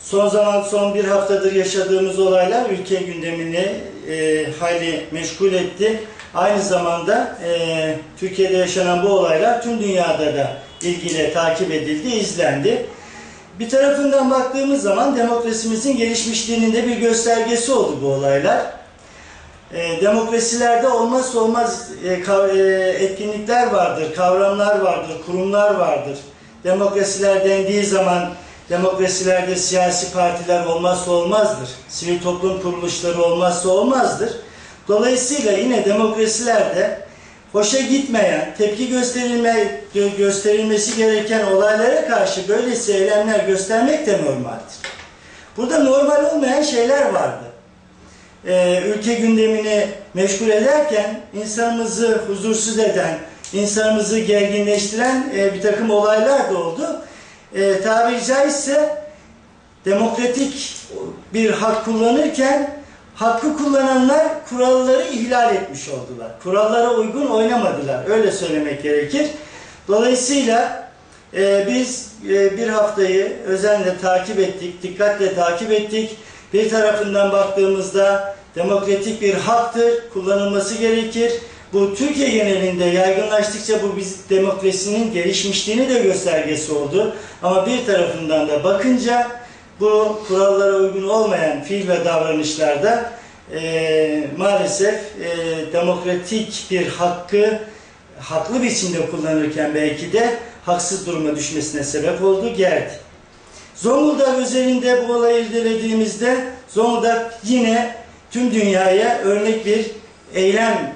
Son bir haftadır yaşadığımız olaylar ülke gündemini hayli meşgul etti. Aynı zamanda Türkiye'de yaşanan bu olaylar tüm dünyada da ilgiyle takip edildi, izlendi. Bir tarafından baktığımız zaman demokrasimizin gelişmişliğinin de bir göstergesi oldu bu olaylar. Demokrasilerde olmazsa olmaz etkinlikler vardır, kavramlar vardır, kurumlar vardır. Demokrasiler dendiği zaman demokrasilerde siyasi partiler olmazsa olmazdır. Sivil toplum kuruluşları olmazsa olmazdır. Dolayısıyla yine demokrasilerde hoşa gitmeyen, tepki gösterilmesi gereken olaylara karşı böylesi eylemler göstermek de normaldir. Burada normal olmayan şeyler vardı. Ülke gündemini meşgul ederken insanımızı huzursuz eden, insanımızı gerginleştiren bir takım olaylar da oldu. Tabiri caizse demokratik bir hak kullanırken hakkı kullananlar kuralları ihlal etmiş oldular. Kurallara uygun oynamadılar. Öyle söylemek gerekir. Dolayısıyla biz bir haftayı özenle takip ettik, dikkatle takip ettik. Bir tarafından baktığımızda demokratik bir haktır, kullanılması gerekir. Bu Türkiye genelinde yaygınlaştıkça bu demokrasinin gelişmişliğini de göstergesi oldu. Ama bir tarafından da bakınca bu kurallara uygun olmayan fiil ve davranışlarda maalesef demokratik bir hakkı haklı biçimde kullanırken belki de haksız duruma düşmesine sebep oldu, geldi. Zonguldak özelinde bu olayı irdelediğimizde Zonguldak yine tüm dünyaya örnek bir eylem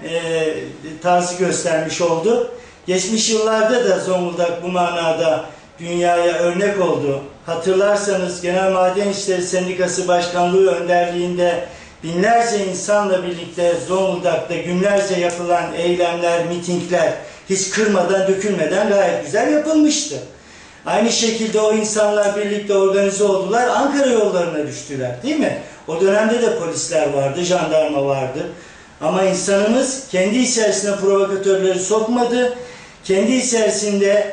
tarzı göstermiş oldu. Geçmiş yıllarda da Zonguldak bu manada dünyaya örnek oldu. Hatırlarsanız Genel Maden İşleri Sendikası Başkanlığı önderliğinde binlerce insanla birlikte Zonguldak'ta günlerce yapılan eylemler, mitingler hiç kırmadan, dökülmeden gayet güzel yapılmıştı. Aynı şekilde o insanlar birlikte organize oldular, Ankara yollarına düştüler, değil mi? O dönemde de polisler vardı, jandarma vardı. Ama insanımız kendi içerisine provokatörleri sokmadı. Kendi içerisinde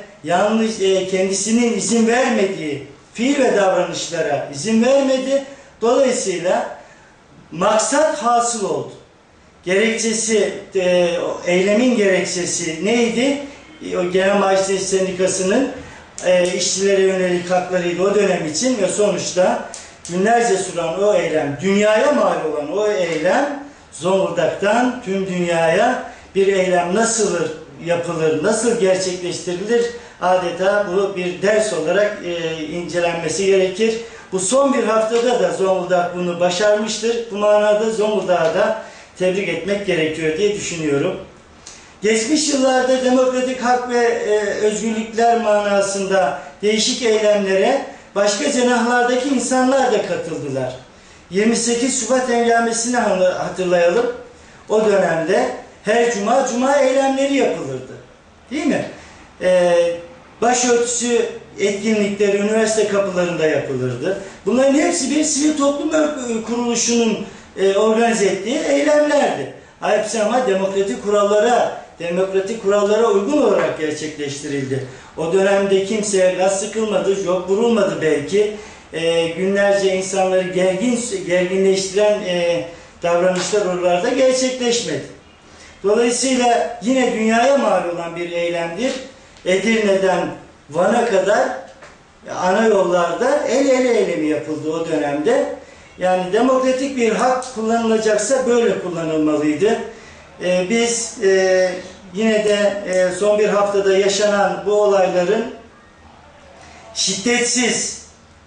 kendisinin izin vermediği fiil ve davranışlara izin vermedi. Dolayısıyla maksat hasıl oldu. Gerekçesi, eylemin gerekçesi neydi? O Genel Maden İşleri Sendikası'nın işçilere yönelik haklarıydı o dönem için ve sonuçta günlerce süren o eylem, dünyaya mal olan o eylem Zonguldak'tan tüm dünyaya bir eylem nasıl yapılır, nasıl gerçekleştirilir adeta bu bir ders olarak incelenmesi gerekir. Bu son bir haftada da Zonguldak bunu başarmıştır. Bu manada Zonguldak'ı da tebrik etmek gerekiyor diye düşünüyorum. Geçmiş yıllarda demokratik hak ve özgürlükler manasında değişik eylemlere başka cenahlardaki insanlar da katıldılar. 28 Şubat engelmesini hatırlayalım. O dönemde her cuma eylemleri yapılırdı. Değil mi? Başörtüsü etkinlikleri üniversite kapılarında yapılırdı. Bunların hepsi bir sivil toplum kuruluşunun organize ettiği eylemlerdi. Hepsi ama demokratik kurallara uygun olarak gerçekleştirildi. O dönemde kimseye gaz sıkılmadı, yok vurulmadı belki. Günlerce insanları gerginleştiren davranışlar oralarda gerçekleşmedi. Dolayısıyla yine dünyaya mal olan bir eylemdir. Edirne'den Van'a kadar ana yollarda el ele eylemi yapıldı o dönemde. Yani demokratik bir hak kullanılacaksa böyle kullanılmalıydı. Biz yine de son bir haftada yaşanan bu olayların şiddetsiz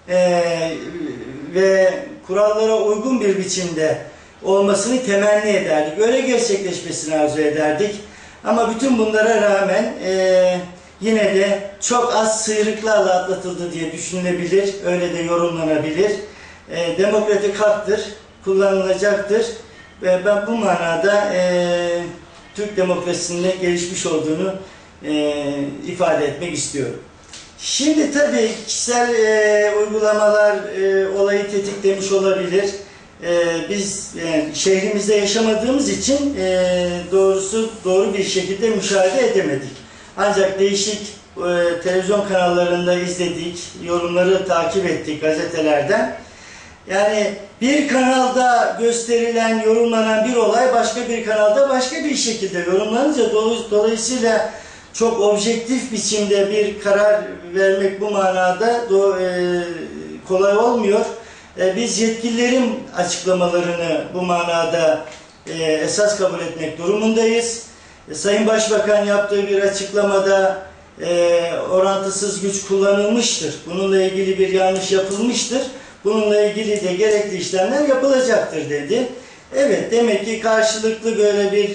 ve kurallara uygun bir biçimde olmasını temenni ederdik. Öyle gerçekleşmesini arzu ederdik. Ama bütün bunlara rağmen yine de çok az sıyrıklarla atlatıldı diye düşünülebilir. Öyle de yorumlanabilir. Demokratik haktır, kullanılacaktır. Ve ben bu manada Türk demokrasisinin gelişmiş olduğunu ifade etmek istiyorum. Şimdi tabii kişisel uygulamalar olayı tetiklemiş olabilir. Biz şehrimizde yaşamadığımız için doğru bir şekilde müşahede edemedik. Ancak değişik televizyon kanallarında izledik, yorumları takip ettik gazetelerden. Yani bir kanalda gösterilen, yorumlanan bir olay başka bir kanalda başka bir şekilde yorumlanınca dolayısıyla çok objektif biçimde bir karar vermek bu manada kolay olmuyor. Biz yetkililerin açıklamalarını bu manada esas kabul etmek durumundayız. Sayın Başbakan yaptığı bir açıklamada orantısız güç kullanılmıştır. Bununla ilgili bir yanlış yapılmıştır. Bununla ilgili de gerekli işlemler yapılacaktır dedi. Evet, demek ki karşılıklı böyle bir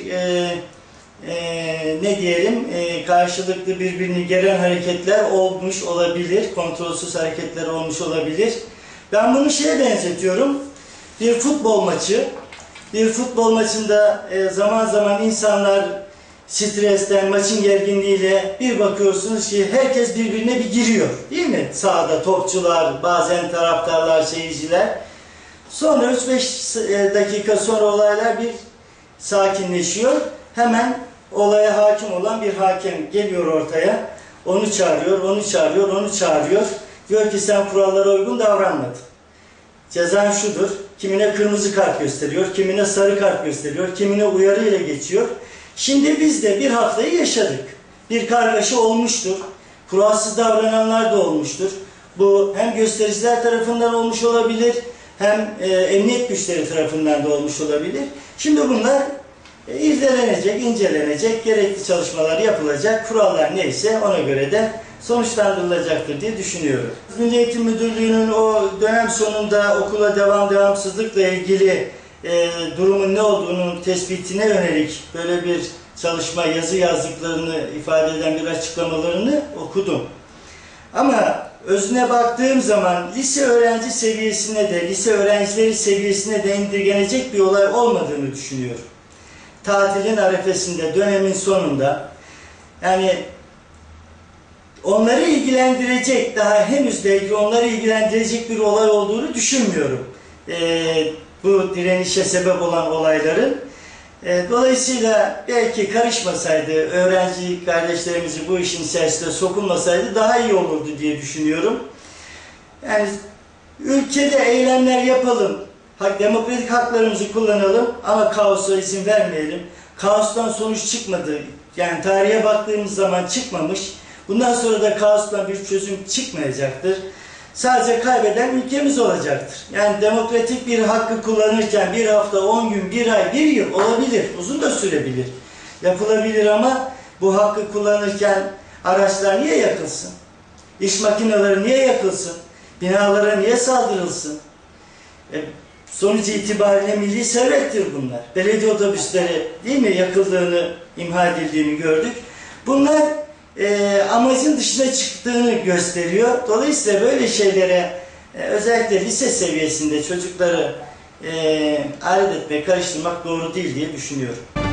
ne diyelim, karşılıklı birbirini geren hareketler olmuş olabilir. Kontrolsüz hareketler olmuş olabilir. Ben bunu şeye benzetiyorum. Bir futbol maçı. Bir futbol maçında zaman zaman insanlar stresten, maçın gerginliğiyle bir bakıyorsunuz ki herkes birbirine bir giriyor. Değil mi? Sahada topçular, bazen taraftarlar, seyirciler. Sonra 3-5 dakika sonra olaylar bir sakinleşiyor. Hemen olaya hakim olan bir hakem geliyor ortaya. Onu çağırıyor, onu çağırıyor, onu çağırıyor. Diyor ki sen kurallara uygun davranmadın. Cezan şudur. Kimine kırmızı kart gösteriyor, kimine sarı kart gösteriyor, kimine uyarı ile geçiyor. Şimdi biz de bir haftayı yaşadık. Bir kargaşa olmuştur. Kuralsız davrananlar da olmuştur. Bu hem göstericiler tarafından olmuş olabilir, hem emniyet güçleri tarafından da olmuş olabilir. Şimdi bunlar irdelenecek, incelenecek, gerekli çalışmalar yapılacak. Kurallar neyse ona göre de sonuçlandırılacaktır diye düşünüyorum. Milli Eğitim Müdürlüğü'nün o dönem sonunda okula devamsızlıkla ilgili durumun ne olduğunun tespitine yönelik böyle bir çalışma, yazı yazdıklarını ifade eden bir açıklamalarını okudum. Ama özüne baktığım zaman lise öğrenci seviyesine de, lise öğrencileri seviyesine de indirgenecek bir olay olmadığını düşünüyorum. Tatilin arefesinde, dönemin sonunda, yani onları ilgilendirecek, daha henüz belki onları ilgilendirecek bir olay olduğunu düşünmüyorum. Bu direnişe sebep olan olayların. Dolayısıyla belki karışmasaydı, öğrenci kardeşlerimizi bu işin içerisine sokulmasaydı daha iyi olurdu diye düşünüyorum. Yani ülkede eylemler yapalım, demokratik haklarımızı kullanalım ama kaosa izin vermeyelim. Kaostan sonuç çıkmadı. Yani tarihe baktığımız zaman çıkmamış. Bundan sonra da kaostan bir çözüm çıkmayacaktır. Sadece kaybeden ülkemiz olacaktır. Yani demokratik bir hakkı kullanırken bir hafta, 10 gün, bir ay, bir yıl olabilir. Uzun da sürebilir. Yapılabilir ama bu hakkı kullanırken araçlar niye yakılsın? İş makineleri niye yakılsın? Binalara niye saldırılsın? Sonuç itibariyle milli servettir bunlar. Belediye otobüsleri değil mi yakıldığını, imha edildiğini gördük. Bunlar amacın dışına çıktığını gösteriyor. Dolayısıyla böyle şeylere özellikle lise seviyesinde çocukları alet etmek, karıştırmak doğru değil diye düşünüyorum.